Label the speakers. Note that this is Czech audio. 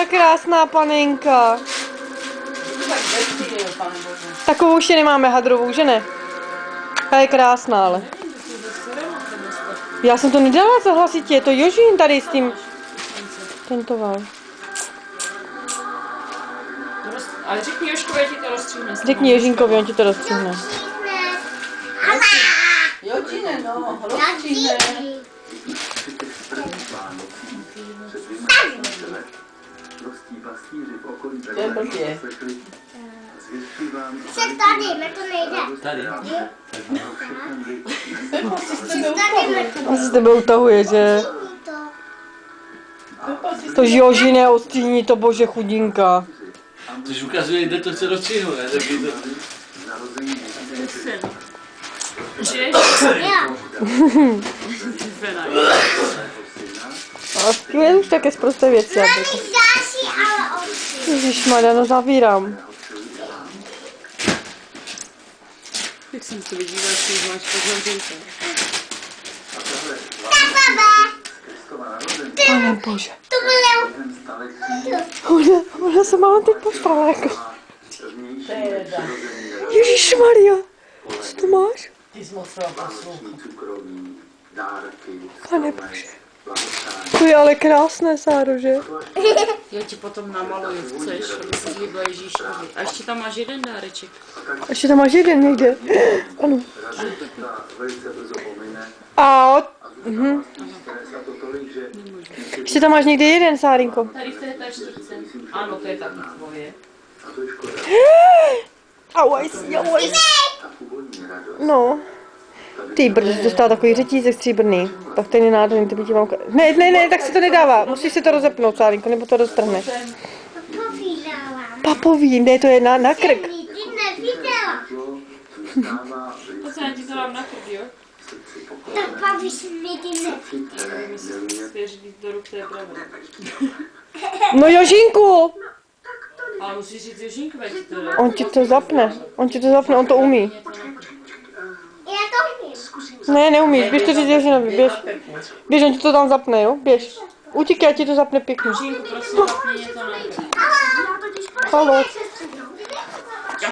Speaker 1: je krásná panenka. Takovou už nemáme hadrovou, že ne? Ta je krásná, ale. Já jsem to nedala za hlasitě, je to Jožín tady s tím. Tento val.
Speaker 2: Ale řekni Jožkovi, ti to rozstříhne.
Speaker 1: Řekni Jožínkovi, on ti to rozstříhne.
Speaker 2: Jožine, no, rozstříhne. To je blbě.
Speaker 3: Však tady, mě to nejde.
Speaker 4: Tady.
Speaker 1: Asi s tebe utahuje, že? To Jožine, odstříhni to, bože chudinka.
Speaker 4: Což ukazuje, kde to chce rozstříhnout, ne? Tak je to...
Speaker 1: A skvěl už také zprosté věci. Ježišmarja, no zavírám.
Speaker 2: Jak jsem to vidívala, že máš pozornice.
Speaker 1: Pane bože. Ona se má teď postavila jako. Ježišmarja. Co to máš?
Speaker 2: Ty jsi moc poslouchal.
Speaker 1: Pane bože. To je ale krásné, Sáro, že?
Speaker 2: Já ti potom namaluju, chceš, aby se líbila Ježíšovi. A ještě tam máš jeden dáreček.
Speaker 1: Ještě tam máš jeden někde. Ano. A ještě tam máš někde jeden, Sárinko.
Speaker 2: Tady v té taštičce. Ano, to je taky tvoje.
Speaker 1: Auaj, no. Ty brzo, jsi dostala takový řetízek stříbrný. Tak ten je nádherný, ty by ti mám... Ne, tak se to nedává. Musíš si to rozepnout, Sárinko, nebo to roztrhne.
Speaker 3: Papový dávám.
Speaker 1: Papový, ne, to je na krk.
Speaker 3: Ty neviděla.
Speaker 2: To se já ti to dám na krk, jo?
Speaker 3: Tak papi si mi ty
Speaker 2: Musím svěřit do ruk té pravé.
Speaker 1: No Jožínku!
Speaker 2: Ale musíš říct Jožínkovi, ať ti to dá.
Speaker 1: On ti to zapne, on to umí.
Speaker 3: Já to umím.
Speaker 1: Ne, neumíš, běž to říct Jožínovi, běž. Běž, on ti to tam zapne, jo, běž. Utíkej, ať ti to zapne pěkně.
Speaker 2: Jožínku, prosím, zapni mě to na krk.
Speaker 1: Halo.